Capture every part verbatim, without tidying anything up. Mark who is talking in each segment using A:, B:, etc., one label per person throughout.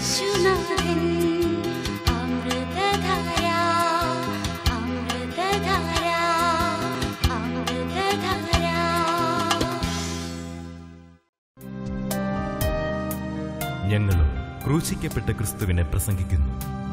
A: യേശുനാഥൻ അമൃതധാര അമൃതധാര അമൃതധാര.
B: ഞങ്ങളും ക്രൂശിക്കപ്പെട്ട ക്രിസ്തുവിനെ പ്രസംഗിക്കുന്നു.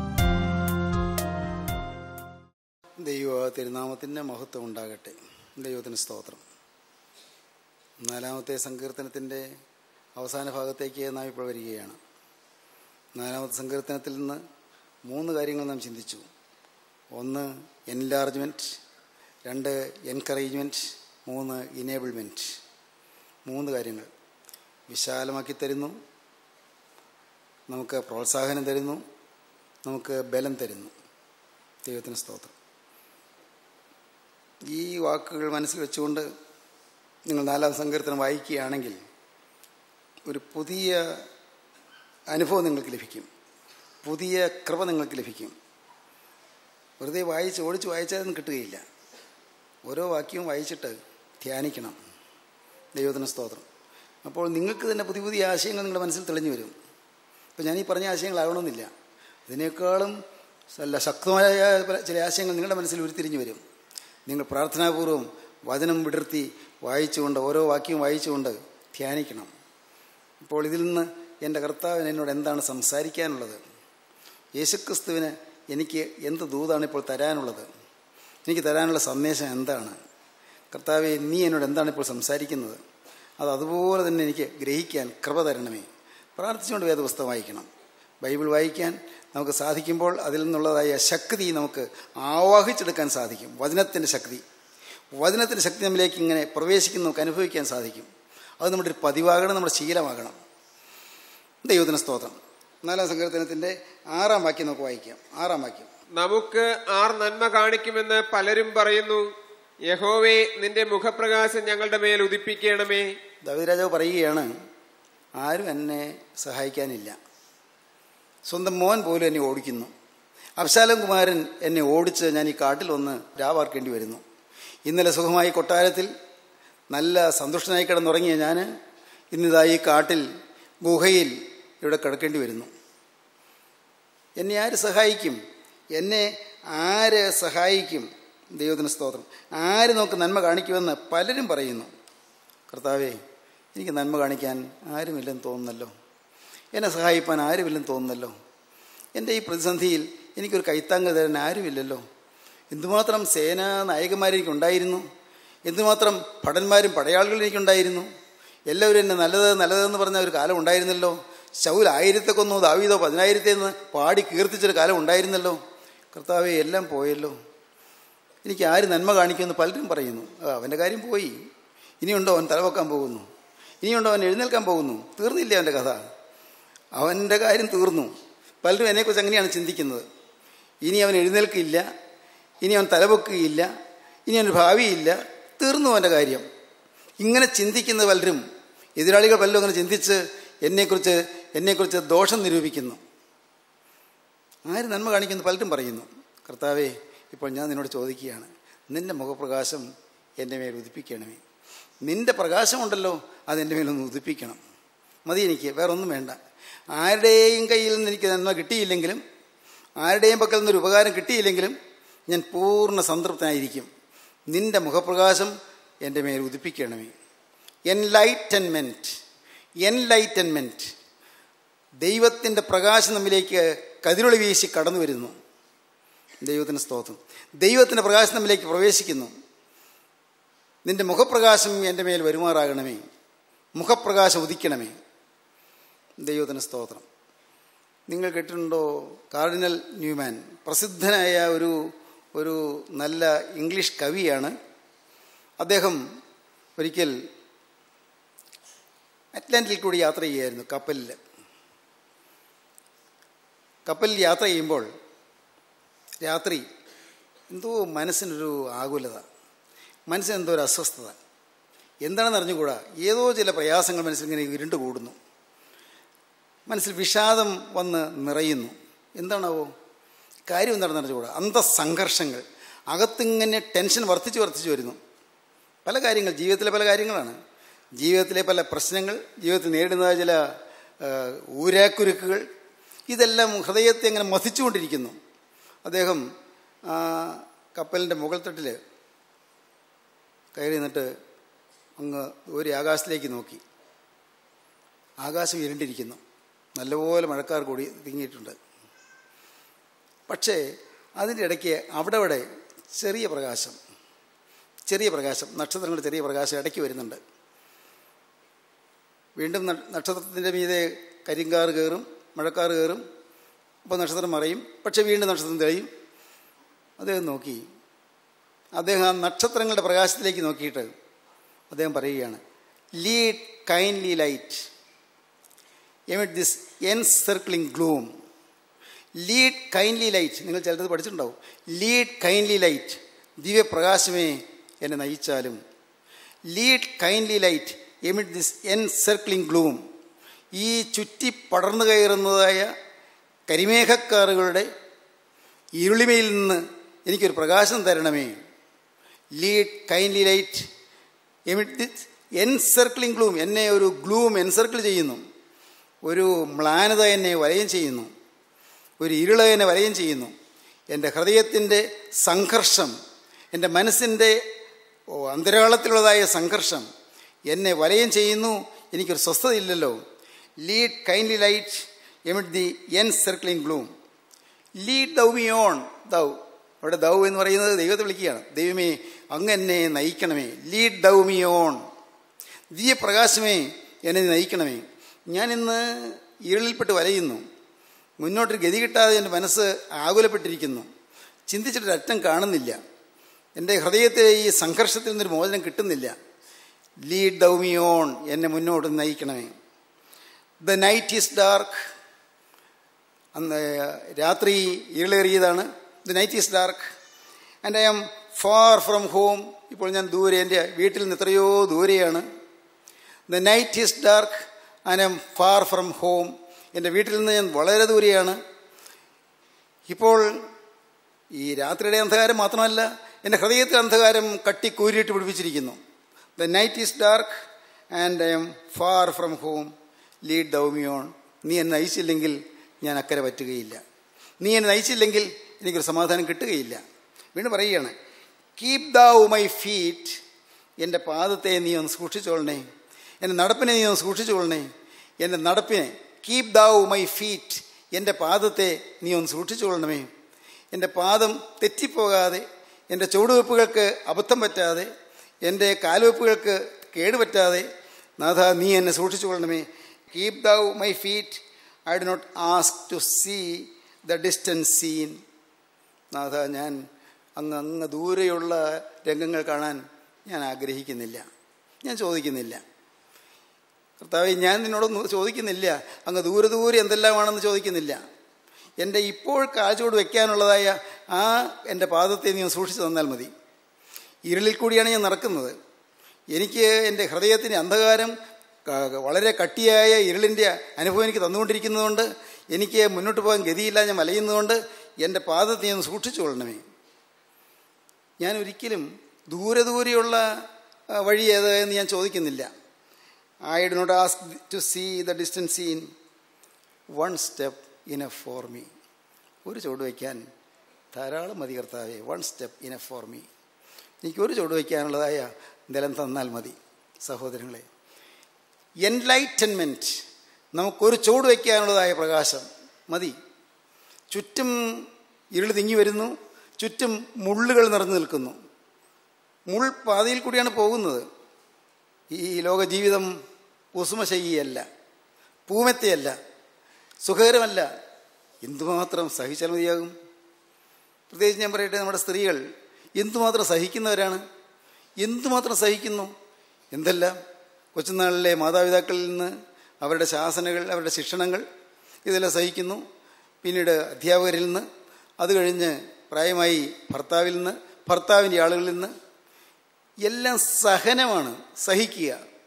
C: ദൈവ തിരുനാമത്തിൻ്റെ മഹത്വം ഉണ്ടാകട്ടെ. ദൈവത്തിന് സ്തോത്രം. നാലാമത്തെ സങ്കീർത്തനത്തിൻ്റെ അവസാന ഭാഗത്തേക്ക് നാം ഇപ്പോൾ വരികയാണ്. നാലാമത്തെ സങ്കീർത്തനത്തിൽ നിന്ന് മൂന്ന് കാര്യങ്ങൾ നാം ചിന്തിച്ചു. ഒന്ന് എൻലാർജ്മെൻറ്റ്, രണ്ട് എൻകറേജ്മെൻറ്റ്, മൂന്ന് ഇനേബിൾമെൻറ്റ്. മൂന്ന് കാര്യങ്ങൾ വിശാലമാക്കി തരുന്നു, നമുക്ക് പ്രോത്സാഹനം തരുന്നു, നമുക്ക് ബലം തരുന്നു. ദൈവത്തിന് സ്തോത്രം. ഈ വാക്കുകൾ മനസ്സിൽ വെച്ചുകൊണ്ട് നിങ്ങൾ നാലാം സങ്കീർത്തനം വായിക്കുകയാണെങ്കിൽ ഒരു പുതിയ അനുഭവം നിങ്ങൾക്ക് ലഭിക്കും, പുതിയ കൃപ നിങ്ങൾക്ക് ലഭിക്കും. വെറുതെ വായിച്ച് ഓടിച്ച് വായിച്ചാലൊന്നും കിട്ടുകയില്ല. ഓരോ വാക്യവും വായിച്ചിട്ട് ധ്യാനിക്കണം. ദൈവത്തിന് സ്തോത്രം. അപ്പോൾ നിങ്ങൾക്ക് തന്നെ പുതിയ പുതിയ ആശയങ്ങൾ നിങ്ങളുടെ മനസ്സിൽ തെളിഞ്ഞു വരും. ഇപ്പോൾ ഞാൻ ഈ പറഞ്ഞ ആശയങ്ങളാകണമെന്നില്ല, ഇതിനേക്കാളും നല്ല ശക്തമായ ചില ആശയങ്ങൾ നിങ്ങളുടെ മനസ്സിൽ ഉരുത്തിരിഞ്ഞു വരും. നിങ്ങൾ പ്രാർത്ഥനാപൂർവ്വം വചനം വിടർത്തി വായിച്ചുകൊണ്ട്, ഓരോ വാക്യവും വായിച്ചുകൊണ്ട് ധ്യാനിക്കണം. അപ്പോൾ ഇതിൽ നിന്ന് എൻ്റെ കർത്താവിന് എന്നോട് എന്താണ് സംസാരിക്കാനുള്ളത്, യേശുക്രിസ്തുവിന് എനിക്ക് എന്ത് ദൂതാണ് ഇപ്പോൾ തരാനുള്ളത്, എനിക്ക് തരാനുള്ള സന്ദേശം എന്താണ്, കർത്താവെ നീ എന്നോട് എന്താണ് ഇപ്പോൾ സംസാരിക്കുന്നത്, അത് അതുപോലെ തന്നെ എനിക്ക് ഗ്രഹിക്കാൻ കൃപ തരണമേ. പ്രാർത്ഥിച്ചുകൊണ്ട് വേദപുസ്തകം വായിക്കണം. ബൈബിൾ വായിക്കാൻ നമുക്ക് സാധിക്കുമ്പോൾ അതിൽ നിന്നുള്ളതായ ശക്തി നമുക്ക് ആവാഹിച്ചെടുക്കാൻ സാധിക്കും. വചനത്തിൻ്റെ ശക്തി വചനത്തിൻ്റെ ശക്തി നമ്മിലേക്ക് ഇങ്ങനെ പ്രവേശിക്കുന്ന നമുക്ക് അനുഭവിക്കാൻ സാധിക്കും. അത് നമ്മുടെ ഒരു പതിവാകണം, നമ്മുടെ ശീലമാകണം. ദൈവത്തിന് സ്തോത്രം. നാലാം സങ്കീർത്തനത്തിൻ്റെ ആറാം വാക്യം നമുക്ക് വായിക്കാം. ആറാം വാക്യം:
D: നമുക്ക് ആർ നന്മ കാണിക്കുമെന്ന് പലരും പറയുന്നു, യഹോവേ നിന്റെ മുഖപ്രകാശം ഞങ്ങളുടെ മേൽ ഉദിപ്പിക്കണമേ.
C: ദാവീദ് രാജാവ് പറയുകയാണ്, ആരും എന്നെ സഹായിക്കാനില്ല, സ്വന്തം മോൻ പോലും എന്നെ ഓടിക്കുന്നു, അബ്ശാലോം കുമാരൻ എന്നെ ഓടിച്ച് ഞാൻ ഈ കാട്ടിൽ വന്ന് രാവാർക്കേണ്ടി വരുന്നു. ഇന്നലെ സുഖമായി കൊട്ടാരത്തിൽ നല്ല സന്തുഷ്ടനായി കിടന്നുറങ്ങിയ ഞാൻ ഇന്നിതാ ഈ കാട്ടിൽ ഗുഹയിൽ ഇവിടെ കിടക്കേണ്ടി വരുന്നു. എന്നെ ആര് സഹായിക്കും? എന്നെ ആര് സഹായിക്കും? ദൈവത്തിന് സ്തോത്രം. ആര് നമുക്ക് നന്മ കാണിക്കുമെന്ന് പലരും പറയുന്നു. കർത്താവേ, എനിക്ക് നന്മ കാണിക്കാൻ ആരുമില്ലെന്ന് തോന്നുന്നല്ലോ, എന്നെ സഹായിപ്പാൻ ആരുമില്ലെന്ന് തോന്നുന്നല്ലോ, എൻ്റെ ഈ പ്രതിസന്ധിയിൽ എനിക്കൊരു കൈത്താങ്ങ് തരാൻ ആരുമില്ലല്ലോ. എന്തുമാത്രം സേനാ നായകന്മാരെനിക്കുണ്ടായിരുന്നു, എന്തുമാത്രം ഭടന്മാരും പടയാളികളും എനിക്കുണ്ടായിരുന്നു, എല്ലാവരും എന്നെ നല്ലത് നല്ലതെന്ന് പറഞ്ഞ ഒരു കാലം ഉണ്ടായിരുന്നല്ലോ. ശൗൽ ആയിരത്തെ കൊന്നു, ദാവീദോ പതിനായിരത്തേന്ന് പാടി കീർത്തിച്ചൊരു കാലം ഉണ്ടായിരുന്നല്ലോ. കർത്താവെ, എല്ലാം പോയല്ലോ, എനിക്ക് ആര് നന്മ കാണിക്കുമെന്ന് പലരും പറയുന്നു. അവൻ്റെ കാര്യം പോയി, ഇനിയുണ്ടോ അവൻ തലവെക്കാൻ പോകുന്നു, ഇനിയുണ്ടോ അവൻ എഴുന്നേൽക്കാൻ പോകുന്നു. തീർന്നില്ല അവൻ്റെ കഥ, അവൻ്റെ കാര്യം തീർന്നു. പലരും എന്നെക്കുറിച്ച് അങ്ങനെയാണ് ചിന്തിക്കുന്നത്. ഇനി അവൻ എഴുന്നേൽക്കില്ല, ഇനി അവൻ തലപൊക്കുകയില്ല, ഇനി അവന് ഭാവിയില്ല, തീർന്നു അവൻ്റെ കാര്യം. ഇങ്ങനെ ചിന്തിക്കുന്ന പലരും, എതിരാളികൾ പലരും അങ്ങനെ ചിന്തിച്ച് എന്നെക്കുറിച്ച് എന്നെക്കുറിച്ച് ദോഷം നിരൂപിക്കുന്നു. ആര് നന്മ കാണിക്കുന്നു പലരും പറയുന്നു. കർത്താവേ, ഇപ്പോൾ ഞാൻ നിന്നോട് ചോദിക്കുകയാണ്, നിൻ്റെ മുഖപ്രകാശം എൻ്റെ മേൽ ഉദിപ്പിക്കണമേ. നിൻ്റെ പ്രകാശമുണ്ടല്ലോ, അതെൻ്റെ മേലൊന്ന് ഉദിപ്പിക്കണം. മതി, എനിക്ക് വേറെ ഒന്നും വേണ്ട. ആരുടെയും കയ്യിൽ നിന്ന് എനിക്ക് നന്മ കിട്ടിയില്ലെങ്കിലും, ആരുടെയും പക്കൽ നിന്നൊരു ഉപകാരം കിട്ടിയില്ലെങ്കിലും ഞാൻ പൂർണ്ണ സംതൃപ്തനായിരിക്കും. നിൻ്റെ മുഖപ്രകാശം എൻ്റെ മേൽ ഉദിപ്പിക്കണമേ. Enlightenment, enlightenment. ദൈവത്തിൻ്റെ പ്രകാശം നമ്മിലേക്ക് കതിരൊളി വീശി കടന്നു വരുന്നു. ദൈവത്തിന് സ്തോത്രം. ദൈവത്തിൻ്റെ പ്രകാശം നമ്മിലേക്ക് പ്രവേശിക്കുന്നു. നിൻ്റെ മുഖപ്രകാശം എൻ്റെ മേൽ വരുമാറാകണമേ, മുഖപ്രകാശം ഉദിക്കണമേ. ദൈവത്തിന് സ്തോത്രം. നിങ്ങൾ കേട്ടിട്ടുണ്ടോ, കാർഡിനൽ ന്യൂമാൻ, പ്രസിദ്ധനായ ഒരു ഒരു നല്ല ഇംഗ്ലീഷ് കവിയാണ്. അദ്ദേഹം ഒരിക്കൽ അറ്റ്ലാന്റിൽ കൂടി യാത്ര ചെയ്യുമായിരുന്നു കപ്പലിൽ. കപ്പലിൽ യാത്ര ചെയ്യുമ്പോൾ രാത്രി എന്തോ മനസ്സിനൊരു ആകുലത, മനസ്സിനെന്തോ ഒരു അസ്വസ്ഥത, എന്താണെന്ന് അറിഞ്ഞുകൂടാ. ഏതോ ചില പ്രയാസങ്ങൾ മനസ്സിലിങ്ങനെ ഇരുണ്ട് കൂടുന്നു, മനസ്സിൽ വിഷാദം വന്ന് നിറയുന്നു. എന്താണാവോ കാര്യം? എന്താണെന്ന് അറിഞ്ഞുകൂടാ. അന്തസംഘർഷങ്ങൾ, അകത്തിങ്ങനെ ടെൻഷൻ വർദ്ധിച്ച് വർദ്ധിച്ചു വരുന്നു. പല കാര്യങ്ങൾ, ജീവിതത്തിലെ പല കാര്യങ്ങളാണ്, ജീവിതത്തിലെ പല പ്രശ്നങ്ങൾ, ജീവിതത്തിൽ നേരിടുന്ന ചില ഊരാക്കുരുക്കുകൾ, ഇതെല്ലാം ഹൃദയത്തെ അങ്ങനെ മഥിച്ചുകൊണ്ടിരിക്കുന്നു. അദ്ദേഹം ആ കപ്പലിൻ്റെ മുകൾ തട്ടിൽ കയറി നിന്നിട്ട് അങ്ങ് ഒരു ആകാശത്തിലേക്ക് നോക്കി. ആകാശം ഇരുണ്ടിരിക്കുന്നു, നല്ലപോലെ മഴക്കാർ കൂടി തിങ്ങിയിട്ടുണ്ട്. പക്ഷേ അതിൻ്റെ ഇടയ്ക്ക് അവിടെ അവിടെ ചെറിയ പ്രകാശം ചെറിയ പ്രകാശം നക്ഷത്രങ്ങളുടെ ചെറിയ പ്രകാശം ഇടയ്ക്ക് വരുന്നുണ്ട്. വീണ്ടും നക്ഷത്രത്തിൻ്റെ മീതെ കരിങ്കാർ കയറും, മഴക്കാർ കയറും, അപ്പോൾ നക്ഷത്രം മറയും. പക്ഷേ വീണ്ടും നക്ഷത്രം തെളിയും. അദ്ദേഹം നോക്കി, അദ്ദേഹം ആ നക്ഷത്രങ്ങളുടെ പ്രകാശത്തിലേക്ക് നോക്കിയിട്ട് അദ്ദേഹം പറയുകയാണ്, lead kindly light amid this encircling gloom. Lead kindly light, നിങ്ങൾ ചിലത് പഠിച്ചിട്ടുണ്ടാവും. ലീഡ് കൈൻഡ്ലി ലൈറ്റ്, ദിവ്യപ്രകാശമേ എന്നെ നയിച്ചാലും. Lead kindly light amid this encircling gloom. ഈ ചുറ്റി പടർന്നു കയറുന്നതായ കരിമേഘക്കാറുകളുടെ ഇരുളിമയിൽ നിന്ന് എനിക്കൊരു പ്രകാശം തരണമേ. Lead kindly light amid this encircling gloom. എന്നെ ഒരു ഗ്ലൂം എൻസർക്കിൾ ചെയ്യുന്നു, ഒരു മ്ലാനത എന്നെ വലയം ചെയ്യുന്നു, ഒരു ഇരുള എന്നെ വലയം ചെയ്യുന്നു. എൻ്റെ ഹൃദയത്തിൻ്റെ സംഘർഷം, എൻ്റെ മനസ്സിൻ്റെ അന്തരാളത്തിലുള്ളതായ സംഘർഷം എന്നെ വലയം ചെയ്യുന്നു. എനിക്കൊരു സ്വസ്ഥതയില്ലല്ലോ. Lead kindly light amid the encircling gloom. Lead thou me on. Thou, അവിടെ ദൗ എന്ന് പറയുന്നത് ദൈവത്തെ വിളിക്കുകയാണ്. ദൈവമേ, അങ്ങ് എന്നെ നയിക്കണമേ. Lead thou me on. ദിവ്യപ്രകാശമേ എന്നെ നയിക്കണമേ. ഞാനിന്ന് ഇരുളിൽപ്പെട്ട് വലയുന്നു. മുന്നോട്ടൊരു ഗതി കിട്ടാതെ എൻ്റെ മനസ്സ് ആകുലപ്പെട്ടിരിക്കുന്നു. ചിന്തിച്ചിട്ടൊരറ്റം കാണുന്നില്ല. എൻ്റെ ഹൃദയത്തിലെ ഈ സംഘർഷത്തിൽ നിന്നൊരു മോചനം കിട്ടുന്നില്ല. Lead thou me on. എന്നെ മുന്നോട്ട് നയിക്കണമേ. The night is dark. അന്ന് രാത്രി ഇരുളേറിയതാണ്. The night is dark and I am far from home. ഇപ്പോൾ ഞാൻ ദൂരെ, എൻ്റെ വീട്ടിൽ നിന്ന് എത്രയോ ദൂരെയാണ്. The night is dark and I am far from home. എൻ്റെ വീട്ടിൽ നിന്ന് ഞാൻ വളരെ ദൂരെയാണ്. ഇപ്പോൾ ഈ രാത്രിയുടെ അന്ധകാരം മാത്രമല്ല, എൻ്റെ ഹൃദയത്തിലെ അന്ധകാരം കട്ടിക്കൂരിയിട്ട് പിടിപ്പിച്ചിരിക്കുന്നു. The night is dark and I am far from home. Lead thou me on. നീ എന്നെ നയിച്ചില്ലെങ്കിൽ ഞാൻ അക്കരെ പറ്റുകയില്ല. നീ എന്നെ നയിച്ചില്ലെങ്കിൽ എനിക്കൊരു സമാധാനം കിട്ടുകയില്ല. വീണ്ടും പറയുകയാണ്, കീപ് ദൗ മൈ ഫീറ്റ്. എൻ്റെ പാദത്തെ നീ ഒന്ന് സൂക്ഷിച്ചോളണേ. എൻ്റെ നടപ്പിനെ നീ ഒന്ന് സൂക്ഷിച്ചോളണേ. എൻ്റെ നടപ്പിനെ, കീപ് ദൗ മൈ ഫീറ്റ്, എൻ്റെ പാദത്തെ നീ ഒന്ന് സൂക്ഷിച്ചുകൊള്ളണമേ. എൻ്റെ പാദം തെറ്റിപ്പോകാതെ, എൻ്റെ ചുവടുവെപ്പുകൾക്ക് അബദ്ധം പറ്റാതെ, എൻ്റെ കാൽവെപ്പുകൾക്ക് കേടുപറ്റാതെ നാഥ നീ എന്നെ സൂക്ഷിച്ചുകൊള്ളണമേ. Keep thou my feet. I do not ask to see the distance scene. നാഥ, ഞാൻ അങ്ങ് അങ്ങ് ദൂരെയുള്ള രംഗങ്ങൾ കാണാൻ ഞാൻ ആഗ്രഹിക്കുന്നില്ല, ഞാൻ ചോദിക്കുന്നില്ല. കർത്താവേ, ഞാൻ നിന്നോടൊന്നും ചോദിക്കുന്നില്ല. അങ്ങ് ദൂരെ ദൂരെ എന്തെല്ലാമാണെന്ന് ചോദിക്കുന്നില്ല. എൻ്റെ ഇപ്പോൾ കാഴ്ചയോട് വയ്ക്കാനുള്ളതായ ആ എൻ്റെ പാദത്തെ നീ സൂക്ഷിച്ചു തന്നാൽ മതി. ഇരുളിൽ കൂടിയാണ് ഞാൻ നടക്കുന്നത്. എനിക്ക് എൻ്റെ ഹൃദയത്തിൻ്റെ അന്ധകാരം വളരെ കട്ടിയായ ഇരുളിൻ്റെ അനുഭവം എനിക്ക് തന്നുകൊണ്ടിരിക്കുന്നതുകൊണ്ട് എനിക്ക് മുന്നോട്ട് പോകാൻ ഗതിയില്ല. ഞാൻ വലയുന്നതുകൊണ്ട് എൻ്റെ പാദത്തെ ഒന്ന് സൂക്ഷിച്ചു കൊള്ളണമേ. ഞാൻ ഒരിക്കലും ദൂരെ ദൂരെയുള്ള വഴി ഏത് എന്ന് ഞാൻ ചോദിക്കുന്നില്ല. I do not ask to see the distance seen. One step enough for me. ഒരു ചുവട് വയ്ക്കാൻ ധാരാളം മതി കർത്താവേ. One step enough for me. എനിക്കൊരു ചുവട് വയ്ക്കാനുള്ളതായ നിലം തന്നാൽ മതി. സഹോദരങ്ങളെ, എൻലൈറ്റൻമെൻറ്റ്, നമുക്കൊരു ചുവട് വയ്ക്കാനുള്ളതായ പ്രകാശം മതി. ചുറ്റും ഇരുൾ തിങ്ങി വരുന്നു, ചുറ്റും മുള്ളുകൾ നിറഞ്ഞു നിൽക്കുന്നു. മുൾ പാതയിൽ കൂടിയാണ് പോകുന്നത്. ഈ ലോക ജീവിതം കുസുമശയ്യല്ല, പൂമെത്തയല്ല, സുഖകരമല്ല. എന്തുമാത്രം സഹിച്ചാൽ മതിയാകും? പ്രത്യേകിച്ച് ഞാൻ പറയട്ടെ, നമ്മുടെ സ്ത്രീകൾ എന്തുമാത്രം സഹിക്കുന്നവരാണ്, എന്തുമാത്രം സഹിക്കുന്നു. എന്തെല്ലാം കൊച്ചുനാളിലെ മാതാപിതാക്കളിൽ നിന്ന് അവരുടെ ശാസനകൾ, അവരുടെ ശിക്ഷണങ്ങൾ ഇതെല്ലാം സഹിക്കുന്നു. പിന്നീട് അധ്യാപകരിൽ നിന്ന്, അത് കഴിഞ്ഞ് പ്രായമായി ഭർത്താവിൽ നിന്ന്, ഭർത്താവിൻ്റെ ആളുകളിൽ നിന്ന്, എല്ലാം സഹനമാണ്, സഹിക്കുക.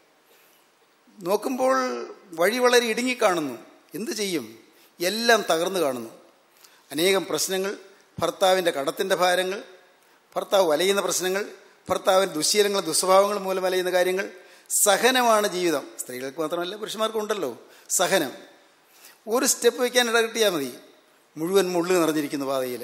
C: നോക്കുമ്പോൾ വഴി വളരെ ഇടുങ്ങിക്കാണുന്നു. എന്തു ചെയ്യും? എല്ലാം തകർന്നു കാണുന്നു. അനേകം പ്രശ്നങ്ങൾ, ഭർത്താവിൻ്റെ കടത്തിൻ്റെ ഭാരങ്ങൾ, ഭർത്താവ് വലയുന്ന പ്രശ്നങ്ങൾ, ഭർത്താവിൻ്റെ ദുശ്ശീലങ്ങൾ, ദുസ്വഭാവങ്ങൾ മൂലം വലയുന്ന കാര്യങ്ങൾ. സഹനമാണ് ജീവിതം. സ്ത്രീകൾക്ക് മാത്രമല്ല, പുരുഷന്മാർക്കും ഉണ്ടല്ലോ സഹനം. ഒരു സ്റ്റെപ്പ് വയ്ക്കാൻ ഇട കിട്ടിയാൽ മതി. മുഴുവൻ മുള്ള് നിറഞ്ഞിരിക്കുന്നു പാതയിൽ.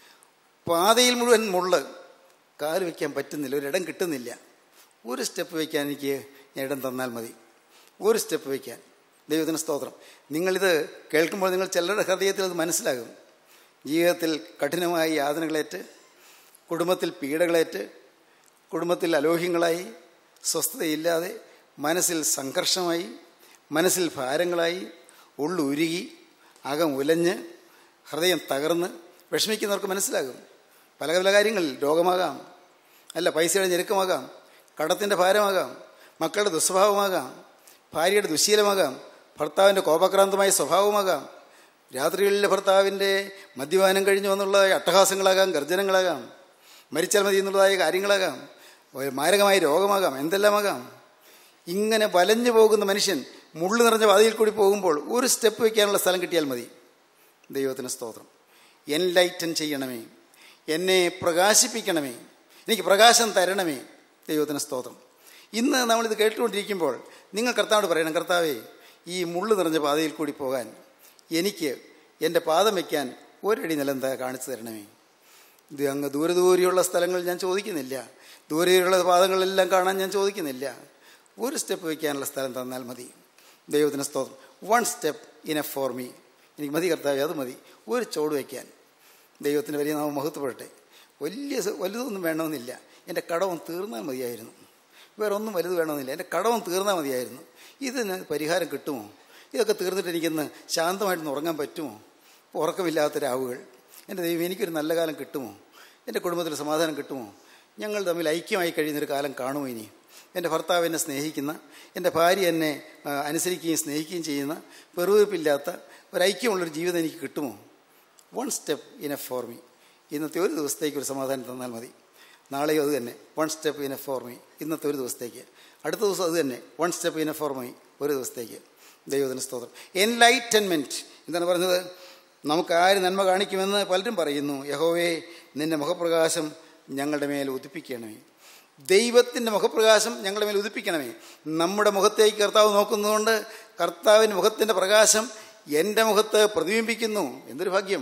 C: പാതയിൽ മുഴുവൻ മുള്ള്, കാല് വയ്ക്കാൻ പറ്റുന്നില്ല, ഒരിടം കിട്ടുന്നില്ല. ഒരു സ്റ്റെപ്പ് വയ്ക്കാൻ എനിക്ക് ഇടം തന്നാൽ മതി, ഒരു സ്റ്റെപ്പ് വയ്ക്കാൻ. ദൈവത്തിന് സ്തോത്രം. നിങ്ങളിത് കേൾക്കുമ്പോൾ നിങ്ങൾ ചിലരുടെ ഹൃദയത്തിൽ അത് മനസ്സിലാകും. ജീവിതത്തിൽ കഠിനമായ യാതനകളേറ്റ്, കുടുംബത്തിൽ പീഡകളേറ്റ്, കുടുംബത്തിൽ അലോഹ്യങ്ങളായി, സ്വസ്ഥതയില്ലാതെ, മനസ്സിൽ സംഘർഷമായി, മനസ്സിൽ ഭാരങ്ങളായി, ഉള്ളുരുകി, അകം ഉലഞ്ഞ്, ഹൃദയം തകർന്ന് വിഷമിക്കുന്നവർക്ക് മനസ്സിലാകും. പല പല കാര്യങ്ങളിൽ രോഗമാകാം, അല്ല പൈസയുടെ ഞെരുക്കമാകാം, കടത്തിൻ്റെ ഭാരമാകാം, മക്കളുടെ ദുസ്വഭാവമാകാം, ഭാര്യയുടെ ദുശ്ശീലമാകാം, ഭർത്താവിൻ്റെ കോപാക്രാന്തമായ സ്വഭാവമാകാം, രാത്രികളിലെ ഭർത്താവിൻ്റെ മദ്യപാനം കഴിഞ്ഞു വന്നുള്ള അട്ടഹാസങ്ങളാകാം, ഗർജനങ്ങളാകാം, മരിച്ചാൽ മതി എന്നുള്ളതായ കാര്യങ്ങളാകാം, മാരകമായ രോഗമാകാം, എന്തെല്ലാമാകാം. ഇങ്ങനെ വലഞ്ഞു പോകുന്ന മനുഷ്യൻ മുള്ളു നിറഞ്ഞ വാതിയിൽ കൂടി പോകുമ്പോൾ ഒരു സ്റ്റെപ്പ് വയ്ക്കാനുള്ള സ്ഥലം കിട്ടിയാൽ മതി. ദൈവത്തിന് സ്തോത്രം. എൻലൈറ്റൻ ചെയ്യണമേ, എന്നെ പ്രകാശിപ്പിക്കണമേ, എനിക്ക് പ്രകാശം തരണമേ. ദൈവത്തിന് സ്തോത്രം. ഇന്ന് നമ്മളിത് കേട്ടുകൊണ്ടിരിക്കുമ്പോൾ നിങ്ങൾ കർത്താവോട് പറയണം, കർത്താവേ, ഈ മുള്ളു നിറഞ്ഞ പാതയിൽ കൂടി പോകാൻ എനിക്ക് എൻ്റെ പാദം വയ്ക്കാൻ ഒരടി നിലം കാണിച്ചു തരണമേ. ഇത് അങ്ങ് ദൂരെ ദൂരെയുള്ള സ്ഥലങ്ങൾ ഞാൻ ചോദിക്കുന്നില്ല, ദൂരെയുള്ള പാദങ്ങളെല്ലാം കാണാൻ ഞാൻ ചോദിക്കുന്നില്ല. ഒരു സ്റ്റെപ്പ് വയ്ക്കാനുള്ള സ്ഥലം തന്നാൽ മതി. ദൈവത്തിന് സ്തോത്രം. One step enough for me. എനിക്ക് മതി കർത്താവേ, അത് മതി, ഒരു ചോട് വയ്ക്കാൻ. ദൈവത്തിന് വലിയ നാമം മഹത്വപ്പെടട്ടെ. വലിയ വലുതൊന്നും വേണമെന്നില്ല, എൻ്റെ കടവും തീർന്നാൽ മതിയായിരുന്നു. വേറെ ഒന്നും വലുത് വേണമെന്നില്ല, എൻ്റെ കടവും തീർന്നാൽ മതിയായിരുന്നു. ഇതിന് പരിഹാരം കിട്ടുമോ? ഇതൊക്കെ തീർന്നിട്ട് എനിക്കൊന്ന് ശാന്തമായിട്ടൊന്ന് ഉറങ്ങാൻ പറ്റുമോ? ഉറക്കമില്ലാത്ത രാവുകൾ. എൻ്റെ ദൈവം, എനിക്കൊരു നല്ല കാലം കിട്ടുമോ? എൻ്റെ കുടുംബത്തിൽ സമാധാനം കിട്ടുമോ? ഞങ്ങൾ തമ്മിൽ ഐക്യമായി കഴിയുന്നൊരു കാലം കാണുമോ ഇനി? എൻ്റെ ഭർത്താവ് എന്നെ സ്നേഹിക്കുന്ന, എൻ്റെ ഭാര്യ എന്നെ അനുസരിക്കുകയും സ്നേഹിക്കുകയും ചെയ്യുന്ന, പെറുവെറുപ്പില്ലാത്ത ഒരൈക്യമുള്ളൊരു ജീവിതം എനിക്ക് കിട്ടുമോ? One step enough for me. ഇന്നത്തെ ഒരു ദിവസത്തേക്ക് ഒരു സമാധാനം തന്നാൽ മതി. നാളെയും അത് തന്നെ, one step enough for me. ഇന്നത്തെ ഒരു ദിവസത്തേക്ക്. അടുത്ത ദിവസം അത് തന്നെ, one step enough for me, ഒരു ദിവസത്തേക്ക്. ദൈവത്തിന് സ്തോത്രം. എൻലൈറ്റൻമെൻറ്റ് എന്താണ് പറഞ്ഞത്? നമുക്ക് ആര് നന്മ കാണിക്കുമെന്ന് പലരും പറയുന്നു. യഹോവേ, നിൻ്റെ മുഖപ്രകാശം ഞങ്ങളുടെ മേൽ ഉദിപ്പിക്കണമേ. ദൈവത്തിൻ്റെ മുഖപ്രകാശം ഞങ്ങളുടെ മേൽ ഉദിപ്പിക്കണമേ. നമ്മുടെ മുഖത്തേക്ക് കർത്താവ് നോക്കുന്നതുകൊണ്ട് കർത്താവിൻ്റെ മുഖത്തിൻ്റെ പ്രകാശം എൻ്റെ മുഖത്ത് പ്രതിബിംബിക്കുന്നു. എന്തൊരു ഭാഗ്യം!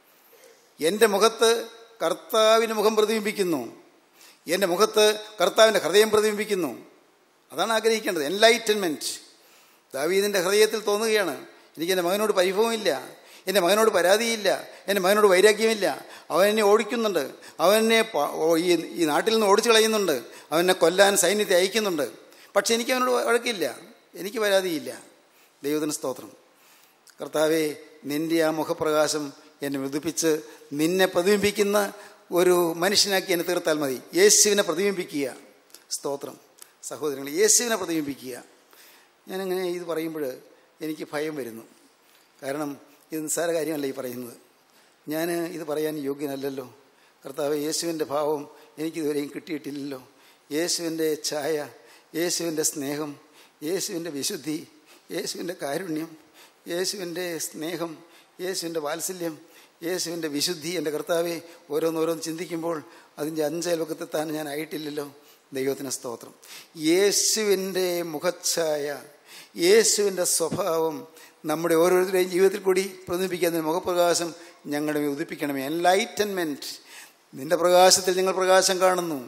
C: എൻ്റെ മുഖത്ത് കർത്താവിൻ്റെ മുഖം പ്രതിബിംബിക്കുന്നു, എൻ്റെ മുഖത്ത് കർത്താവിൻ്റെ ഹൃദയം പ്രതിബിംബിക്കുന്നു. അതാണ് ആഗ്രഹിക്കേണ്ടത്, എൻലൈറ്റൻമെൻറ്റ്. ദാവീദിൻ്റെ ഹൃദയത്തിൽ തോന്നുകയാണ്, എനിക്ക് എൻ്റെ മകനോട് പരിഭവമില്ല, എൻ്റെ മകനോട് പരാതിയില്ല, എൻ്റെ മകനോട് വൈരാഗ്യമില്ല. അവൻ എന്നെ ഓടിക്കുന്നുണ്ട്, അവൻ എന്നെ ഈ ഈ നാട്ടിൽ നിന്ന് ഓടിച്ചു കളയുന്നുണ്ട്, അവനെ കൊല്ലാൻ സൈന്യത്തെ അയക്കുന്നുണ്ട്. പക്ഷെ എനിക്ക് അവനോട് വഴക്കില്ല, എനിക്ക് പരാതിയില്ല. ദൈവത്തിന് സ്തോത്രം. കർത്താവേ, നിൻ്റെ ആ മുഖപ്രകാശം എന്നെ ഉദിപ്പിച്ച് നിന്നെ പ്രതിബിംബിക്കുന്ന ഒരു മനുഷ്യനാക്കി എന്നെ തീർത്താൽ മതി. യേശുവിനെ പ്രതിബിംബിക്കുക. സ്തോത്രം. സഹോദരങ്ങൾ, യേശുവിനെ പ്രതിബിംബിക്കുക. ഞാനങ്ങനെ ഇത് പറയുമ്പോൾ എനിക്ക് ഭയം വരുന്നു. കാരണം ഇത് നിസ്സാര കാര്യമല്ല ഈ പറയുന്നത്. ഞാൻ ഇത് പറയാൻ യോഗ്യനല്ലല്ലോ. കർത്താവ്, യേശുവിൻ്റെ ഭാവം എനിക്കിതുവരെയും കിട്ടിയിട്ടില്ലല്ലോ. യേശുവിൻ്റെ ഛായ, യേശുവിൻ്റെ സ്നേഹം, യേശുവിൻ്റെ വിശുദ്ധി, യേശുവിൻ്റെ കാരുണ്യം, യേശുവിൻ്റെ സ്നേഹം, യേശുവിൻ്റെ വാത്സല്യം, യേശുവിൻ്റെ വിശുദ്ധി. എൻ്റെ കർത്താവെ, ഓരോന്നോരോന്ന് ചിന്തിക്കുമ്പോൾ അതിൻ്റെ അഞ്ചയൽവക്കത്തെത്താൻ ഞാൻ ആയിട്ടില്ലല്ലോ. ദൈവത്തിന് സ്തോത്രം. യേശുവിൻ്റെ മുഖച്ഛായ, യേശുവിൻ്റെ സ്വഭാവം നമ്മുടെ ഓരോരുത്തരുടെയും ജീവിതത്തിൽ കൂടി പ്രതിബിംബിക്കാൻ മുഖപ്രകാശം ഞങ്ങളുടെ ഉദിപ്പിക്കണമേ. എൻലൈറ്റൻമെൻറ്റ്. നിൻ്റെ പ്രകാശത്തിൽ ഞങ്ങൾ പ്രകാശം കാണുന്നു,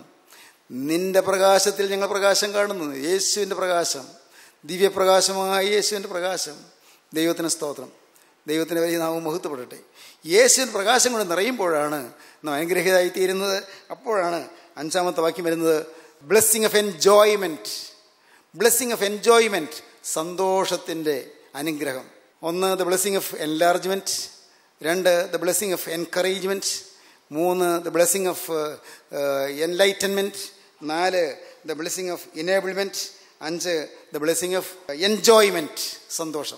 C: നിൻ്റെ പ്രകാശത്തിൽ ഞങ്ങൾ പ്രകാശം കാണുന്നു. യേശുവിൻ്റെ പ്രകാശം, ദിവ്യപ്രകാശമായ യേശുവിൻ്റെ പ്രകാശം. ദൈവത്തിന് സ്തോത്രം. ദൈവത്തിൻ്റെ വലിയ നാമം മഹത്വപ്പെടട്ടെ. യേശുവിൻ്റെ പ്രകാശം കൊണ്ട് നിറയുമ്പോഴാണ് നാം അനുഗ്രഹീതരായിത്തീരുന്നത്. അപ്പോഴാണ് അഞ്ചാമത്തെ വാക്യം വരുന്നത്, blessing of enjoyment. Blessing of enjoyment, സന്തോഷത്തിൻ്റെ അനുഗ്രഹം. ഒന്ന്, ദ ബ്ലെസ്സിങ് ഓഫ് എൻലാർജ്മെൻറ്റ്. രണ്ട്, ദ ബ്ലെസ്സിങ് ഓഫ് എൻകറേജ്മെൻറ്റ്. മൂന്ന്, ദ ബ്ലെസ്സിങ് ഓഫ് എൻലൈറ്റൻമെൻറ്റ്. നാല്, ദ ബ്ലെസ്സിങ് ഓഫ് ഇനേബിൾമെൻറ്റ്. അഞ്ച്, ദ ബ്ലെസ്സിങ് ഓഫ് എൻജോയ്മെൻറ്റ്. സന്തോഷം.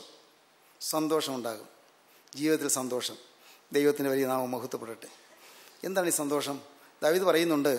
C: സന്തോഷം ഉണ്ടാകും ജീവിതത്തിൽ, സന്തോഷം. ദൈവത്തിൻ്റെ വലിയ നാമം മഹത്വപ്പെടട്ടെ. എന്താണ് ഈ സന്തോഷം? ദാവീദ് പറയുന്നുണ്ട്,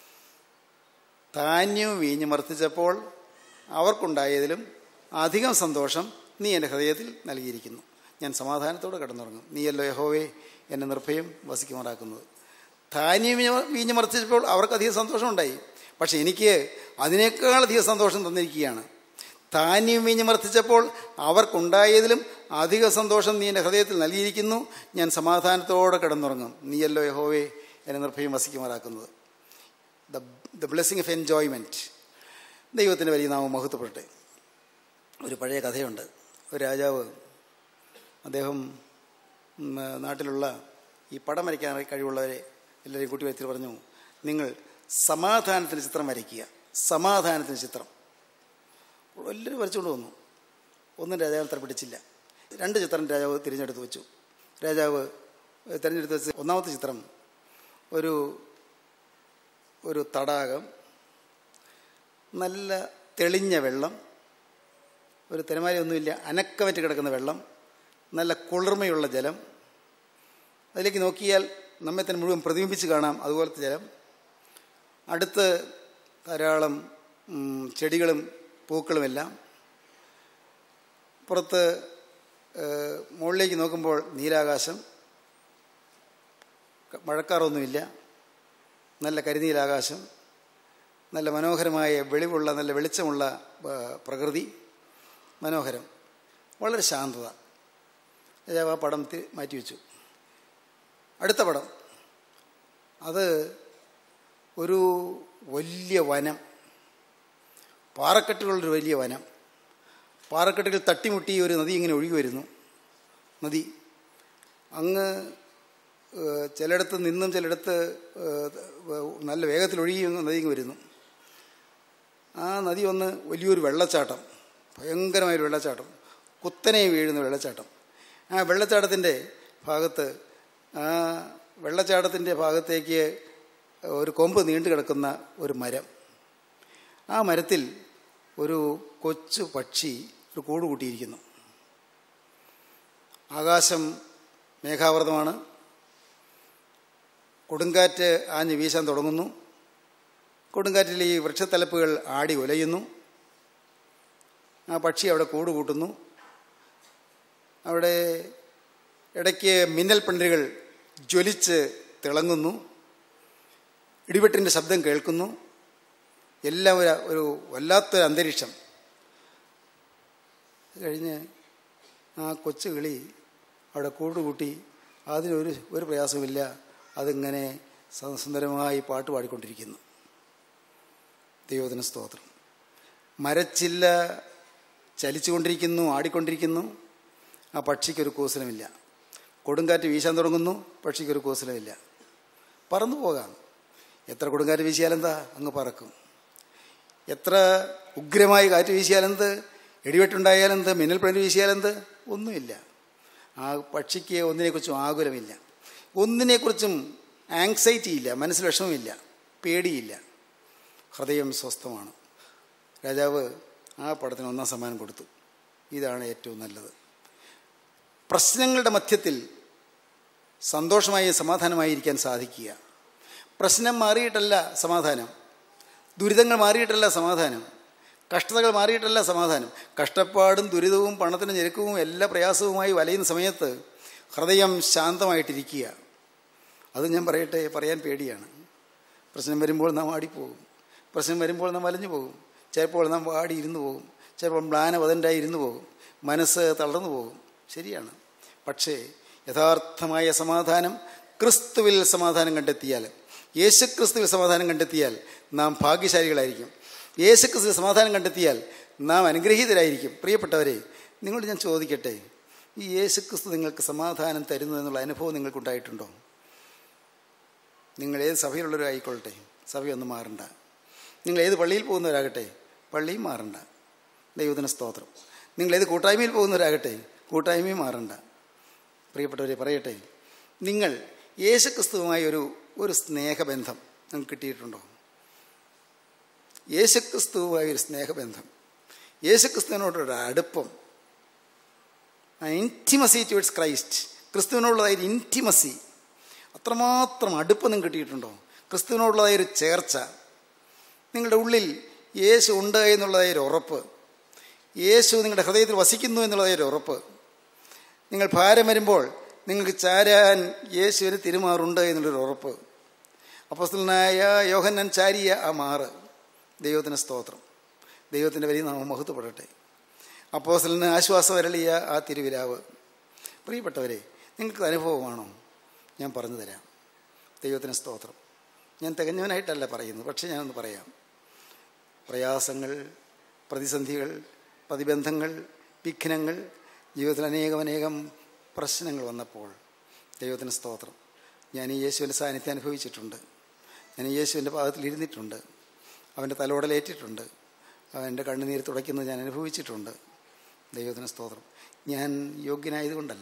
C: ധാന്യവും വീഞ്ഞും വർദ്ധിച്ചപ്പോൾ അവർക്കുണ്ടായതിലും അധികം സന്തോഷം നീ എൻ്റെ ഹൃദയത്തിൽ നൽകിയിരിക്കുന്നു. ഞാൻ സമാധാനത്തോടെ കിടന്നുറങ്ങും. നീയല്ലോ യഹോവേ എന്നെ നിർഭയം വസിക്കുമാറാക്കുന്നത്. ധാന്യം വീഞ്ഞും വർദ്ധിച്ചപ്പോൾ അവർക്കധികം സന്തോഷം ഉണ്ടായി, പക്ഷെ എനിക്ക് അതിനേക്കാളധികം സന്തോഷം തന്നിരിക്കുകയാണ്. ധാന്യം വീഞ്ഞ് വർദ്ധിച്ചപ്പോൾ അവർക്കുണ്ടായതിലും അധിക സന്തോഷം നീ എൻ്റെ ഹൃദയത്തിൽ നൽകിയിരിക്കുന്നു. ഞാൻ സമാധാനത്തോടെ കിടന്നുറങ്ങും. നീയല്ലോ യഹോവേ എന്നെ നിർഭയം വസിക്കുമാറാക്കുന്നത്. The the blessing of enjoyment. ദൈവത്തിൻ്റെ വലിയ നാമം മഹത്വപ്പെടട്ടെ. ഒരു പഴയ കഥയുണ്ട്. ഒരു രാജാവ്, അദ്ദേഹം നാട്ടിലുള്ള ഈ പടം വരയ്ക്കാൻ കഴിവുള്ളവരെ എല്ലാവരെയും കൂട്ടി വരുത്തി പറഞ്ഞു, നിങ്ങൾ സമാധാനത്തിന് ചിത്രം വരയ്ക്കുക, സമാധാനത്തിന് ചിത്രം. എല്ലാവരും വരച്ചുകൊണ്ട് വന്നു. ഒന്നും രാജാവ് അത്ര പിടിച്ചില്ല. രണ്ട് ചിത്രം രാജാവ് തിരഞ്ഞെടുത്ത് വെച്ചു. രാജാവ് തിരഞ്ഞെടുത്ത് വെച്ച ഒന്നാമത്തെ ചിത്രം ഒരു ഒരു തടാകം, നല്ല തെളിഞ്ഞ വെള്ളം, ഒരു തിരമാലയൊന്നുമില്ല, അനക്കമറ്റ് കിടക്കുന്ന വെള്ളം, നല്ല കുളിർമയുള്ള ജലം, അതിലേക്ക് നോക്കിയാൽ നമ്മെ തന്നെ മുഴുവൻ പ്രതിബിംബിച്ച് കാണാം, അതുപോലത്തെ ജലം. അടുത്ത് ധാരാളം ചെടികളും പൂക്കളുമെല്ലാം. പുറത്ത് മുകളിലേക്ക് നോക്കുമ്പോൾ നീലാകാശം, മഴക്കാറൊന്നുമില്ല, നല്ല കരിനീലാകാശം, നല്ല മനോഹരമായ വെളിവുള്ള നല്ല വെളിച്ചമുള്ള പ്രകൃതി, മനോഹരം, വളരെ ശാന്തത. രാജാവ് ആ പടം മാറ്റിവെച്ചു. അടുത്ത പടം, അത് ഒരു വലിയ വനം, പാറക്കെട്ടുകളുള്ളൊരു വലിയ വനം. പാറക്കെട്ടുകൾ തട്ടിമുട്ടി ഒരു നദി ഇങ്ങനെ ഒഴുകി വരുന്നു. നദി അങ്ങ് ചിലയിടത്ത് നിന്നും ചിലയിടത്ത് നല്ല വേഗത്തിൽ ഒഴുകി നദി ഇങ്ങ് വരുന്നു. ആ നദി ഒന്ന് വലിയൊരു വെള്ളച്ചാട്ടം, ഭയങ്കരമായൊരു വെള്ളച്ചാട്ടം, കുത്തനെ വീഴുന്ന വെള്ളച്ചാട്ടം. ആ വെള്ളച്ചാട്ടത്തിൻ്റെ ഭാഗത്ത് ആ വെള്ളച്ചാട്ടത്തിൻ്റെ ഭാഗത്തേക്ക് ഒരു കൊമ്പ് നീണ്ടു കിടക്കുന്ന ഒരു മരം. ആ മരത്തിൽ ഒരു കൊച്ചു പക്ഷി ഒരു കൂട് കൂട്ടിയിരിക്കുന്നു. ആകാശം മേഘാവൃതമാണ്. കൊടുങ്കാറ്റ് ആഞ്ഞ് വീശാൻ തുടങ്ങുന്നു. കൊടുങ്കാറ്റിൽ ഈ വൃക്ഷത്തലപ്പുകൾ ആടി ഉലയുന്നു. ആ പക്ഷി അവിടെ കൂട് കൂട്ടുന്നു. അവിടെ ഇടയ്ക്ക് മിന്നൽ പിണ്ടലുകൾ ജ്വലിച്ച് തിളങ്ങുന്നു. ഇടിവെട്ടിൻ്റെ ശബ്ദം കേൾക്കുന്നു. എല്ലാം ഒരു ഒരു വല്ലാത്തൊരു അന്തരീക്ഷം. കഴിഞ്ഞ് ആ കൊച്ചു കിളി അവിടെ കൂടുകൂട്ടി, അതിനൊരു ഒരു പ്രയാസമില്ല, അതിങ്ങനെ സുന്ദരമായി പാട്ട് പാടിക്കൊണ്ടിരിക്കുന്നു. ദൈവത്തിന് സ്തോത്രം. മരച്ചില്ല ചലിച്ചുകൊണ്ടിരിക്കുന്നു, ആടിക്കൊണ്ടിരിക്കുന്നു. ആ പക്ഷിക്കൊരു കൂസലമില്ല. കൊടുങ്കാറ്റ് വീശാൻ തുടങ്ങുന്നു, പക്ഷിക്കൊരു കൂസലമില്ല. പറന്നു പോകാം. എത്ര കൊടുങ്കാറ്റ് വീശിയാലെന്താ, അങ്ങ് പറക്കും. എത്ര ഉഗ്രമായി കാറ്റ് വീശിയാലെന്ത്, ഇടിവെട്ടുണ്ടായാലെന്ത്, മിന്നൽ പിണര് വീശിയാലെന്ത്, ഒന്നുമില്ല. ആ പക്ഷിക്ക് ഒന്നിനെക്കുറിച്ചും ആകുലമില്ല, ഒന്നിനെക്കുറിച്ചും ആങ്സൈറ്റി ഇല്ല, മനസ്സിൽ വിഷമമില്ല, പേടിയില്ല, ഹൃദയം സ്വസ്ഥമാണ്. രാജാവ് ആ പടത്തിന് ഒന്നാം സമ്മാനം കൊടുത്തു. ഇതാണ് ഏറ്റവും നല്ലത്. പ്രശ്നങ്ങളുടെ മധ്യത്തിൽ സന്തോഷമായി സമാധാനമായിരിക്കാൻ സാധിക്കുക. പ്രശ്നം മാറിയിട്ടല്ല സമാധാനം, ദുരിതങ്ങൾ മാറിയിട്ടല്ല സമാധാനം, കഷ്ടതകൾ മാറിയിട്ടല്ല സമാധാനം. കഷ്ടപ്പാടും ദുരിതവും പണത്തിന് ഞെരുക്കവും എല്ലാ പ്രയാസവുമായി വലയുന്ന സമയത്ത് ഹൃദയം ശാന്തമായിട്ടിരിക്കുക. അത് ഞാൻ പറയട്ടെ, പറയാൻ പേടിയാണ്. പ്രശ്നം വരുമ്പോൾ നാം ആടിപ്പോകും, പ്രശ്നം വരുമ്പോൾ നാം വലഞ്ഞു പോകും, ചിലപ്പോൾ നാം വാടി ഇരുന്നു പോകും, ചിലപ്പോൾ മ്ലാനവതൻ്റായി ഇരുന്നു പോകും, മനസ്സ് തളർന്നു പോകും. ശരിയാണ്. പക്ഷേ യഥാർത്ഥമായ സമാധാനം ക്രിസ്തുവിൽ സമാധാനം കണ്ടെത്തിയാൽ, യേശുക്രിസ്തുവിൽ സമാധാനം കണ്ടെത്തിയാൽ നാം ഭാഗ്യശാലികളായിരിക്കും. യേശുക്രിസ്തുവിൽ സമാധാനം കണ്ടെത്തിയാൽ നാം അനുഗ്രഹീതരായിരിക്കും. പ്രിയപ്പെട്ടവരെ, നിങ്ങളോട് ഞാൻ ചോദിക്കട്ടെ, ഈ യേശുക്രിസ്തു നിങ്ങൾക്ക് സമാധാനം തരുന്നു എന്നുള്ള അനുഭവം നിങ്ങൾക്കുണ്ടായിട്ടുണ്ടോ? നിങ്ങൾ ഏത് സഭയിലുള്ളവരായിക്കൊള്ളട്ടെ, സഭയൊന്നും മാറണ്ട. നിങ്ങൾ ഏത് പള്ളിയിൽ പോകുന്നവരാകട്ടെ, പള്ളിയും മാറണ്ട. ദൈവത്തിന് സ്തോത്രം. നിങ്ങൾ ഏത് കൂട്ടായ്മയിൽ പോകുന്നവരാകട്ടെ, കൂട്ടായ്മയും മാറണ്ട. പ്രിയപ്പെട്ടവരെ, പറയട്ടെ, നിങ്ങൾ യേശുക്രിസ്തുവുമായി ഒരു ഒരു സ്നേഹബന്ധം നിങ്ങൾക്ക് കിട്ടിയിട്ടുണ്ടോ? യേശുക്രിസ്തുവുമായി ഒരു സ്നേഹബന്ധം, യേശുക്രിസ്തുവിനോടൊരു അടുപ്പം, ഇൻറ്റിമസി ടുവേർഡ്സ് ക്രൈസ്റ്റ്. ക്രിസ്തുവിനോടുള്ളതായൊരു ഇൻറ്റിമസി, അത്രമാത്രം അടുപ്പം നിങ്ങൾക്ക് കിട്ടിയിട്ടുണ്ടോ? ക്രിസ്തുവിനോടുള്ളതായൊരു ചേർച്ച, നിങ്ങളുടെ ഉള്ളിൽ യേശു ഉണ്ട് എന്നുള്ളതായൊരു ഉറപ്പ്, യേശു നിങ്ങളുടെ ഹൃദയത്തിൽ വസിക്കുന്നു എന്നുള്ളതായൊരു ഉറപ്പ്. നിങ്ങൾ ഭാരം വരുമ്പോൾ നിങ്ങൾക്ക് ചാരാൻ യേശുവിന് തിരുമാറുണ്ട് എന്നുള്ളൊരു ഉറപ്പ്. അപ്പോസ്തലനായ യോഹന്നാൻ ചാരിയ ആ മാറ്. ദൈവത്തിന് സ്തോത്രം. ദൈവത്തിൻ്റെ വലിയ നാമം മഹത്വപ്പെടട്ടെ. അപ്പോസ്തലന് ആശ്വാസം അരളിയ ആ തിരുവിലാവ്. പ്രിയപ്പെട്ടവരെ, നിങ്ങൾക്ക് അനുഭവമാണോ? ഞാൻ പറഞ്ഞു തരാം. ദൈവത്തിന് സ്തോത്രം. ഞാൻ തികഞ്ഞവനായിട്ടല്ല പറയുന്നത്, പക്ഷേ ഞാനൊന്ന് പറയാം. പ്രയാസങ്ങൾ, പ്രതിസന്ധികൾ, പ്രതിബന്ധങ്ങൾ, വിഘ്നങ്ങൾ, ജീവിതത്തിൽ അനേകം അനേകം പ്രശ്നങ്ങൾ വന്നപ്പോൾ ദൈവത്തിന് സ്തോത്രം, ഞാൻ ഈ യേശുവിൻ്റെ സാന്നിധ്യം അനുഭവിച്ചിട്ടുണ്ട്. ഞാൻ ഈ യേശുവിൻ്റെ പാദത്തിൽ ഇരുന്നിട്ടുണ്ട്. അവൻ്റെ തലോടലേറ്റിട്ടുണ്ട്. അവൻ്റെ കണ്ണുനീര് തുടയ്ക്കുന്നത് ഞാൻ അനുഭവിച്ചിട്ടുണ്ട്. ദൈവത്തിന് സ്തോത്രം. ഞാൻ യോഗ്യനായതുകൊണ്ടല്ല,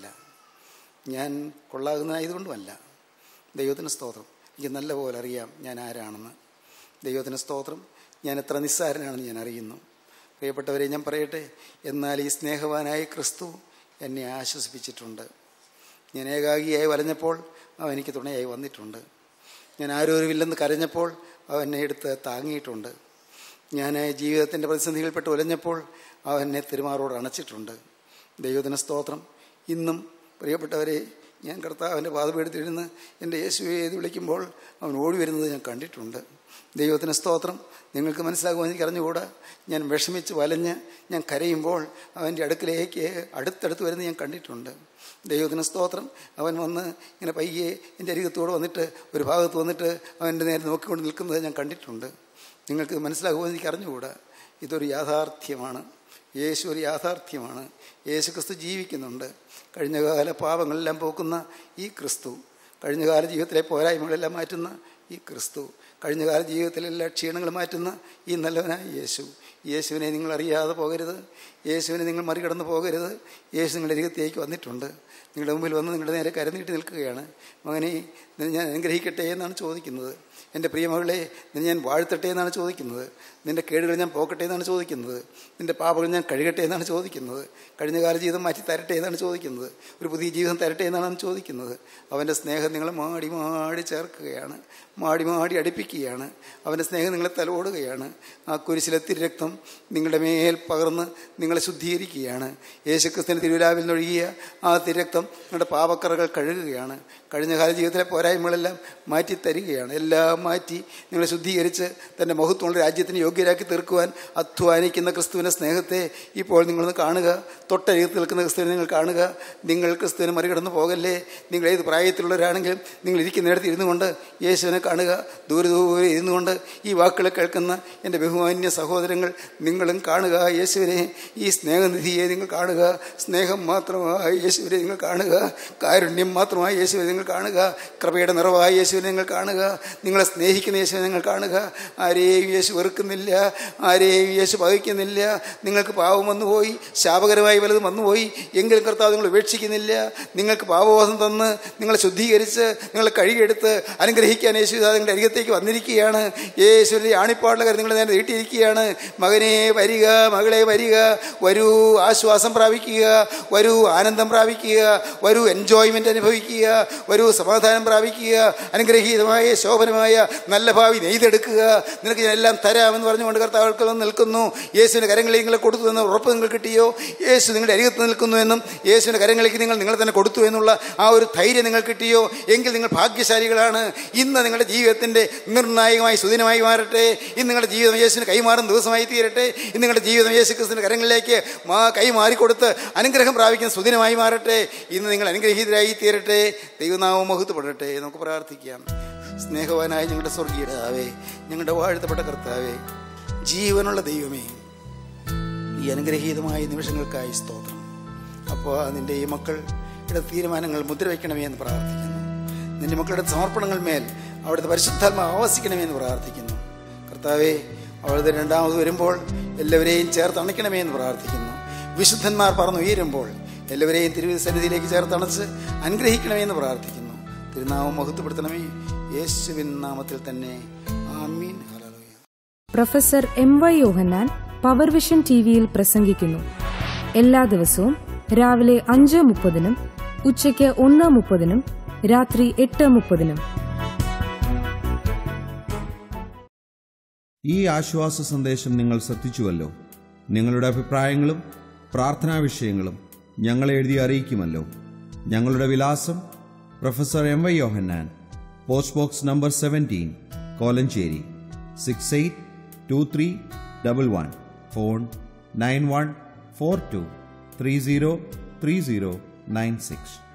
C: ഞാൻ കൊള്ളാകുന്നതായതുകൊണ്ടുമല്ല. ദൈവത്തിന് സ്തോത്രം. എനിക്ക് നല്ല പോലെ അറിയാം ഞാൻ ആരാണെന്ന്. ദൈവത്തിന് സ്തോത്രം. ഞാൻ എത്ര നിസ്സാരനാണെന്ന് ഞാൻ അറിയുന്നു. പ്രിയപ്പെട്ടവരെ, ഞാൻ പറയട്ടെ, എന്നാൽ ഈ സ്നേഹവാനായ ക്രിസ്തു എന്നെ ആശ്വസിപ്പിച്ചിട്ടുണ്ട്. ഞാൻ ഏകാഗിയായി വലഞ്ഞപ്പോൾ അവൻ എനിക്ക് തുണയായി വന്നിട്ടുണ്ട്. ഞാൻ ആരോരുമില്ലെന്ന് കരഞ്ഞപ്പോൾ അവൻ എന്നെ എടുത്ത് താങ്ങിയിട്ടുണ്ട്. ഞാൻ ജീവിതത്തിൻ്റെ പ്രതിസന്ധികൾപ്പെട്ട് ഉലഞ്ഞപ്പോൾ അവൻ എന്നെ തിരുമാറോട് അണച്ചിട്ടുണ്ട്. ദൈവത്തിന് സ്തോത്രം. ഇന്നും പ്രിയപ്പെട്ടവരെ, ഞാൻ കർത്താവിൻ്റെ പാദപീഠത്തിലിരുന്ന് എൻ്റെ യേശുവെ എന്ന് വിളിക്കുമ്പോൾ അവൻ ഓടി വരുന്നത് ഞാൻ കണ്ടിട്ടുണ്ട്. ദൈവത്തിന് സ്തോത്രം. നിങ്ങൾക്ക് മനസ്സിലാകുമെന്ന് എനിക്ക് അറിഞ്ഞുകൂടാ. ഞാൻ വിഷമിച്ച് വലഞ്ഞ് ഞാൻ കരയുമ്പോൾ അവൻ്റെ അടുക്കിലേക്ക് അടുത്തടുത്ത് വരുന്നത് ഞാൻ കണ്ടിട്ടുണ്ട്. ദൈവത്തിന് സ്തോത്രം. അവൻ വന്ന് ഇങ്ങനെ പയ്യെ എൻ്റെ അരികത്തോട് വന്നിട്ട് ഒരു ഭാഗത്ത് വന്നിട്ട് അവൻ്റെ നേരെ നോക്കിക്കൊണ്ട് നിൽക്കുന്നത് ഞാൻ കണ്ടിട്ടുണ്ട്. നിങ്ങൾക്ക് മനസ്സിലാകുമെന്ന് എനിക്ക് അറിഞ്ഞുകൂടാ. ഇതൊരു യാഥാർത്ഥ്യമാണ്. യേശു ഒരു യാഥാർത്ഥ്യമാണ്. യേശു ക്രിസ്തു ജീവിക്കുന്നുണ്ട്. കഴിഞ്ഞകാല പാപങ്ങളെല്ലാം പോക്കുന്ന ഈ ക്രിസ്തു, കഴിഞ്ഞകാല ജീവിതത്തിലെ പോരായ്മകളെല്ലാം മാറ്റുന്ന ഈ ക്രിസ്തു, കഴിഞ്ഞകാല ജീവിതത്തിലെല്ലാ ക്ഷീണങ്ങൾ മാറ്റുന്ന ഈ നല്ലവനായ യേശു. യേശുവിനെ നിങ്ങൾ അറിയാതെ പോകരുത്. യേശുവിനെ നിങ്ങൾ മറികടന്ന് പോകരുത്. യേശു നിങ്ങളുടെ അരികത്തേക്ക് വന്നിട്ടുണ്ട്. നിങ്ങളുടെ മുമ്പിൽ വന്ന് നിങ്ങളുടെ നേരെ കരനീട്ടി നിൽക്കുകയാണ്. മകനെ, നിന്നെ ഞാൻ അനുഗ്രഹിക്കട്ടെ എന്നാണ് ചോദിക്കുന്നത്. എൻ്റെ പ്രിയമകളെ, നിന്നെ ഞാൻ വാഴ്ത്തട്ടെ എന്നാണ് ചോദിക്കുന്നത്. നിൻ്റെ കേടുകൾ ഞാൻ പോക്കട്ടെ എന്നാണ് ചോദിക്കുന്നത്. നിൻ്റെ പാപങ്ങൾ ഞാൻ കഴുകട്ടെ എന്നാണ് ചോദിക്കുന്നത്. കഴിഞ്ഞകാല ജീവിതം മാറ്റി തരട്ടെ എന്നാണ് ചോദിക്കുന്നത്. ഒരു പുതിയ ജീവിതം തരട്ടെ എന്നാണ് ചോദിക്കുന്നത്. അവൻ്റെ സ്നേഹം നിങ്ങളെ മാടി മാടി ചേർക്കുകയാണ്, മാടി മാടി അടുപ്പിക്കുകയാണ്. അവൻ്റെ സ്നേഹം നിങ്ങളെ തലോടുകയാണ്. ആ കുരിശിലെ തിരുരക്തം നിങ്ങളുടെ മേൽ പകർന്ന് നിങ്ങളെ ശുദ്ധീകരിക്കുകയാണ്. യേശുക്രിസ്തുവിൻ്റെ തിരുവിലാവിൽ നിന്നൊഴുകിയ ആ തിരുരക്തം നിങ്ങളുടെ പാപക്കറകൾ കഴുകുകയാണ്. കഴിഞ്ഞകാല ജീവിതത്തിലെ പോരായ്മകളെല്ലാം മാറ്റി തരികയാണ്. എല്ലാം മാറ്റി നിങ്ങളെ ശുദ്ധീകരിച്ച് തൻ്റെ മഹത്വമുള്ള രാജ്യത്തിന് യോഗ്യരാക്കി തീർക്കുവാൻ അധ്വാനിക്കുന്ന ക്രിസ്തുവിൻ്റെ സ്നേഹത്തെ ഇപ്പോൾ നിങ്ങളൊന്ന് കാണുക. തൊട്ടരികത്ത് നിൽക്കുന്ന ക്രിസ്തുവിനെ നിങ്ങൾ കാണുക. നിങ്ങൾ ക്രിസ്തുവിനെ മറികടന്ന് പോകല്ലേ. നിങ്ങൾ ഏത് പ്രായത്തിലുള്ളവരാണെങ്കിലും നിങ്ങൾ ഇരിക്കുന്നിടത്ത് ഇരുന്നു കൊണ്ട് യേശുവിനെ കാണുക. ദൂരെ ദൂരെ ഇരുന്നു കൊണ്ട് ഈ വാക്കുകൾ കേൾക്കുന്ന എൻ്റെ ബഹുമാന്യ സഹോദരങ്ങൾ, നിങ്ങളും കാണുക യേശുവിനെ. ഈ സ്നേഹനിധിയെ നിങ്ങൾ കാണുക. സ്നേഹം മാത്രമായ യേശുവിനെ നിങ്ങൾ കാണുക. കാരുണ്യം മാത്രമായ യേശുവിനെ നിങ്ങൾ കാണുക. കൃപയുടെ നിറവായ യേശുവിനെ നിങ്ങൾ കാണുക. നിങ്ങളെ സ്നേഹിക്കുന്ന യേശുവിനെ നിങ്ങൾ കാണുക. ആരെയും യേശു വെറുക്കുന്നില്ല, ആരെയും യേശു പകയ്ക്കുന്നില്ല. നിങ്ങൾക്ക് പാപം വന്നുപോയി, ശാപകരമായി വല്ലതും വന്നുപോയി എങ്കിലും കർത്താവ് നിങ്ങൾ ഉപേക്ഷിക്കുന്നില്ല. നിങ്ങൾക്ക് പാപബോധം തന്ന് നിങ്ങളെ ശുദ്ധീകരിച്ച് നിങ്ങളെ കഴുകിയെടുത്ത് അനുഗ്രഹിക്കാൻ യേശു നിങ്ങളുടെ അരികത്തേക്ക് വന്നിരിക്കുകയാണ്. യേശുവിൻ്റെ ആണിപ്പാടുള്ള നിങ്ങളെ നേരെ നീട്ടിയിരിക്കുകയാണ്. മകനെ വരിക, മകളെ വരിക, വരൂ, ആശ്വാസം പ്രാപിക്കുക, വരൂ, ആനന്ദം പ്രാപിക്കുക, വരൂ, എൻജോയ്മെൻ്റ് അനുഭവിക്കുക, വരൂ, സമാധാനം പ്രാപിക്കുക, അനുഗ്രഹീതമായ ശോഭനമായ നല്ല ഭാവി നെയ്തെടുക്കുക. നിനക്ക് ഞാൻ എല്ലാം തരാമെന്ന് പറഞ്ഞുകൊണ്ട് കർത്താവ് നിൽക്കുന്നു. യേശുവിൻ്റെ കരങ്ങളിൽ നിങ്ങളെ കൊടുത്തു എന്ന ഉറപ്പ് നിങ്ങൾ കിട്ടിയോ? യേശു നിങ്ങളുടെ അരികത്ത് നിൽക്കുന്നു എന്നും യേശുവിൻ്റെ കരങ്ങളിലേക്ക് നിങ്ങൾ നിങ്ങളെ തന്നെ കൊടുത്തു എന്നുള്ള ആ ഒരു ധൈര്യം നിങ്ങൾ കിട്ടിയോ? എങ്കിൽ നിങ്ങൾ ഭാഗ്യശാലികളാണ്. ഇന്ന് നിങ്ങളുടെ ജീവിതത്തിൻ്റെ നിർണായകമായി സുദിനമായി മാറട്ടെ. ഇന്ന് നിങ്ങളുടെ ജീവിതം യേശുവിന് കൈമാറുന്ന ദിവസമായി തീരട്ടെ. ഇന്ന് നിങ്ങളുടെ ജീവിതം യേശു ക്രിസ്തുവിൻ്റെ കരങ്ങളിലേക്ക് കൈമാറിക്കൊടുത്ത് അനുഗ്രഹം പ്രാപിക്കുന്ന സുദിനമായി മാറട്ടെ. ഇന്ന് നിങ്ങൾ അനുഗ്രഹീതരായി തീരട്ടെ. ദൈവനാമം മഹത്വപ്പെടട്ടെ. നമുക്ക് പ്രാർത്ഥിക്കാം. സ്നേഹവാനായ ഞങ്ങളുടെ സ്വർഗീയ പിതാവേ, ഞങ്ങളുടെ വാഴ്ത്തപ്പെട്ട കർത്താവേ, ജീവനുള്ള ദൈവമേ, ഈ അനുഗ്രഹീതമായ നിമിഷങ്ങൾക്കായി സ്തോത്രം. അപ്പോൾ നിൻ്റെ ഈ മക്കളുടെ തീരുമാനങ്ങൾ മുദ്രവെക്കണമേ എന്ന് പ്രാർത്ഥിക്കുന്നു. നിൻ്റെ മക്കളുടെ സമർപ്പണങ്ങൾ മേൽ അവിടുത്തെ പരിശുദ്ധാത്മാവ് ആവസിക്കണമേ എന്ന് പ്രാർത്ഥിക്കുന്നു. കർത്താവേ, അവിടുത്തെ രണ്ടാമത് വരുമ്പോൾ എല്ലാവരെയും ചേർത്ത് അണയ്ക്കണമേ എന്ന് പ്രാർത്ഥിക്കുന്നു. വിശുദ്ധന്മാർ പറന്ന് ഉയരുമ്പോൾ എല്ലാവരെയും തിരുസന്നിധിയിലേക്ക് ചേർത്തണച്ച് അനുഗ്രഹിക്കണമേ എന്ന് പ്രാർത്ഥിക്കുന്നു. തിരുനാമം മഹത്വപ്പെടുത്തണമേ, യേശുവിൻ നാമത്തിൽ തന്നെ. ആമീൻ. ഹല്ലേലൂയ.
A: Professor M Y Yohannan power vision T വിയിൽ പ്രസംഗിക്കുന്നു. എല്ലാ ദിവസവും രാവിലെ അഞ്ച് മുപ്പതിനും ഉച്ചയ്ക്ക് ഒന്ന് മുപ്പതിനും രാത്രി എട്ട് മുപ്പതിനും.
E: ഈ ആശ്വാസ സന്ദേശം നിങ്ങൾ ശ്രദ്ധിച്ചുവല്ലോ. നിങ്ങളുടെ അഭിപ്രായങ്ങളും പ്രാർത്ഥനാ വിഷയങ്ങളും ഞങ്ങളെ എഴുതി അറിയിക്കുമല്ലോ. ഞങ്ങളുടെ വിലാസം: professor M Y Yohannan, post box number seventeen, Kolenchery six eight two three double one. Phone nine one four two three zero three zero nine six.